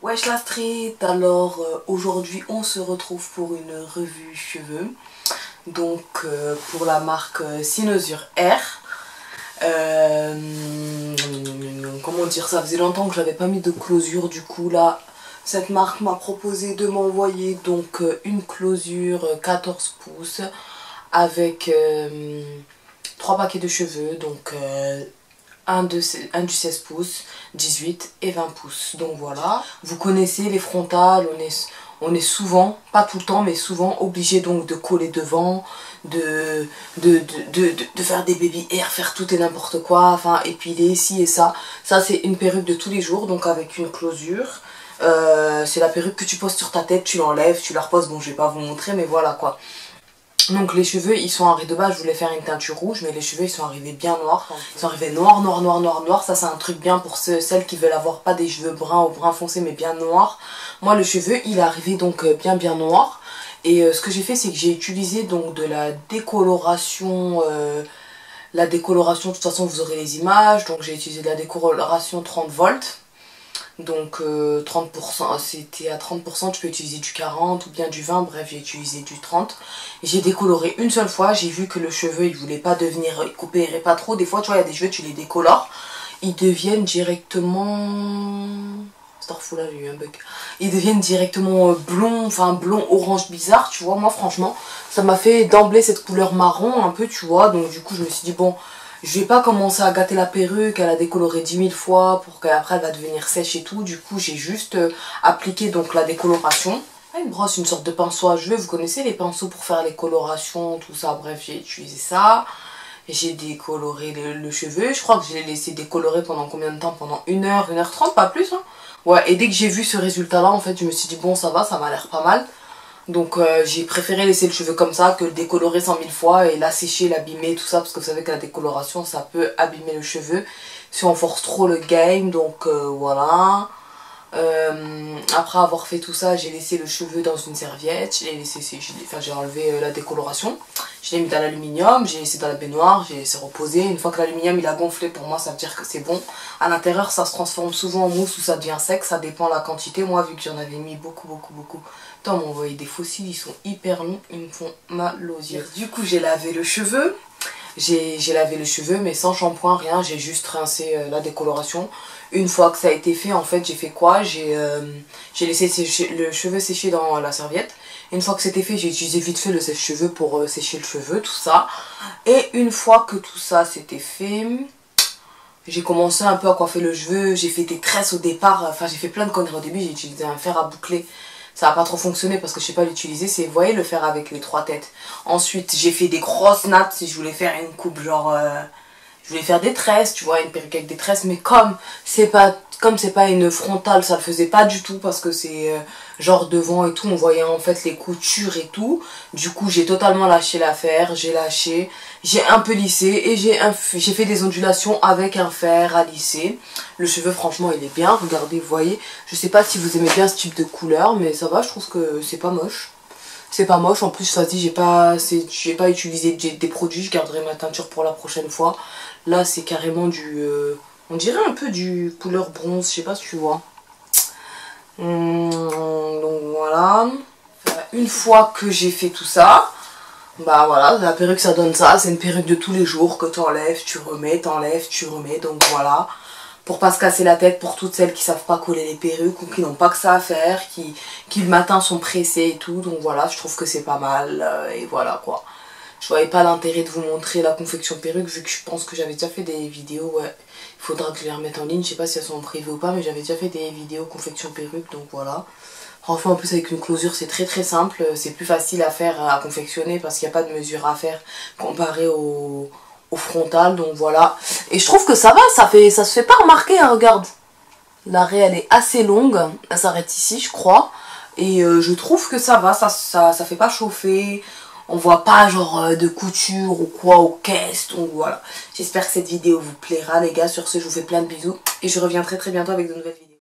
Wesh la street, alors aujourd'hui on se retrouve pour une revue cheveux, donc pour la marque Cynosure R. Comment dire, ça faisait longtemps que j'avais pas mis de closure, du coup là cette marque m'a proposé de m'envoyer donc une closure 14 pouces avec 3 paquets de cheveux, donc un du 16 pouces, 18 et 20 pouces. Donc voilà, vous connaissez les frontales, on est souvent, pas tout le temps, mais souvent obligé donc de coller devant, de faire des baby hair, faire tout et n'importe quoi, enfin épiler, ci et ça. Ça c'est une perruque de tous les jours, donc avec une closure. C'est la perruque que tu poses sur ta tête, tu l'enlèves, tu la reposes, bon je vais pas vous montrer, mais voilà quoi. Donc les cheveux ils sont arrivés, de base je voulais faire une teinture rouge, mais les cheveux ils sont arrivés bien noirs. Ils sont arrivés noir. Ça c'est un truc bien pour celles qui veulent avoir pas des cheveux bruns ou brun foncé mais bien noirs. Moi le cheveu il est arrivé donc bien noir. Et ce que j'ai fait c'est que j'ai utilisé donc de la décoloration. La décoloration, de toute façon vous aurez les images. Donc j'ai utilisé de la décoloration 30 volts. Donc 30%, c'était à 30%, tu peux utiliser du 40 ou bien du 20, bref j'ai utilisé du 30. J'ai décoloré une seule fois, j'ai vu que le cheveu il voulait pas devenir, il coopérait pas trop. Des fois tu vois il y a des cheveux tu les décolores, ils deviennent directement... Starful, là j'ai eu un bug. Ils deviennent directement blond, enfin blond orange bizarre, tu vois. Moi franchement ça m'a fait d'emblée cette couleur marron un peu, tu vois. Donc du coup je me suis dit bon, je vais pas commencer à gâter la perruque, elle a décoloré 10 000 fois pour qu'après elle va devenir sèche et tout. Du coup j'ai juste appliqué donc la décoloration. Une brosse, une sorte de pinceau à cheveux, vous connaissez les pinceaux pour faire les colorations, tout ça, bref j'ai utilisé ça. J'ai décoloré le cheveu, je crois que je l'ai laissé décolorer pendant combien de temps? Pendant 1h30, pas plus hein. Ouais, et dès que j'ai vu ce résultat là en fait je me suis dit bon ça va, ça m'a l'air pas mal. Donc j'ai préféré laisser le cheveu comme ça que le décolorer 100 000 fois et l'assécher, l'abîmer, tout ça. Parce que vous savez que la décoloration ça peut abîmer le cheveu si on force trop le game. Donc voilà. Après avoir fait tout ça, j'ai laissé le cheveu dans une serviette. Je l'ai laissé sécher, enfin j'ai enlevé la décoloration. Je l'ai mis dans l'aluminium, j'ai laissé dans la baignoire, j'ai laissé reposer. Une fois que l'aluminium il a gonflé, pour moi ça veut dire que c'est bon. À l'intérieur ça se transforme souvent en mousse ou ça devient sec, ça dépend de la quantité. Moi vu que j'en avais mis beaucoup. Putain, on m'a envoyé des fossiles, ils sont hyper longs, ils me font mal aux yeux. Du coup j'ai lavé le cheveu. J'ai lavé le cheveu mais sans shampoing, rien, j'ai juste rincé la décoloration. Une fois que ça a été fait, en fait j'ai fait quoi? J'ai laissé le cheveu sécher dans la serviette. Une fois que c'était fait, j'ai utilisé vite fait le sèche-cheveux pour sécher le cheveu, tout ça. Et une fois que tout ça c'était fait, j'ai commencé un peu à coiffer le cheveu. J'ai fait des tresses au départ, enfin j'ai fait plein de conneries au début. J'ai utilisé un fer à boucler. Ça n'a pas trop fonctionné parce que je sais pas l'utiliser. C'est, vous voyez, le fer avec les 3 têtes. Ensuite, j'ai fait des grosses nattes si je voulais faire une coupe genre... je voulais faire des tresses, tu vois, une perruque avec des tresses. Mais comme c'est pas une frontale, ça le faisait pas du tout parce que c'est genre devant et tout. On voyait en fait les coutures et tout. Du coup, j'ai totalement lâché l'affaire. J'ai lâché, j'ai un peu lissé et j'ai fait des ondulations avec un fer à lisser. Le cheveu, franchement, il est bien. Regardez, vous voyez. Je sais pas si vous aimez bien ce type de couleur, mais ça va, je trouve que c'est pas moche. C'est pas moche, en plus, vas-y, j'ai pas utilisé des produits, je garderai ma teinture pour la prochaine fois. Là, c'est carrément du... on dirait un peu du couleur bronze, je sais pas si tu vois. Donc voilà. Une fois que j'ai fait tout ça, bah voilà, la perruque ça donne ça. C'est une perruque de tous les jours que t'enlèves, tu remets, t'enlèves, tu remets, donc voilà. Pour pas se casser la tête, pour toutes celles qui savent pas coller les perruques ou qui n'ont pas que ça à faire, qui le matin sont pressées et tout. Donc voilà, je trouve que c'est pas mal et voilà quoi. Je voyais pas l'intérêt de vous montrer la confection perruque vu que je pense que j'avais déjà fait des vidéos. Ouais, il faudra que je les remette en ligne, je sais pas si elles sont en privé ou pas, mais j'avais déjà fait des vidéos confection perruque, donc voilà. Franchement en plus avec une closure c'est très simple, c'est plus facile à faire, à confectionner parce qu'il n'y a pas de mesure à faire comparé au frontal, donc voilà. Et je trouve que ça va, ça se fait pas remarquer, hein, regarde. L'arrêt elle est assez longue, elle s'arrête ici je crois. Et je trouve que ça va, ça fait pas chauffer. On voit pas genre de couture ou quoi aux caisses, donc voilà. J'espère que cette vidéo vous plaira les gars. Sur ce je vous fais plein de bisous et je reviens très bientôt avec de nouvelles vidéos.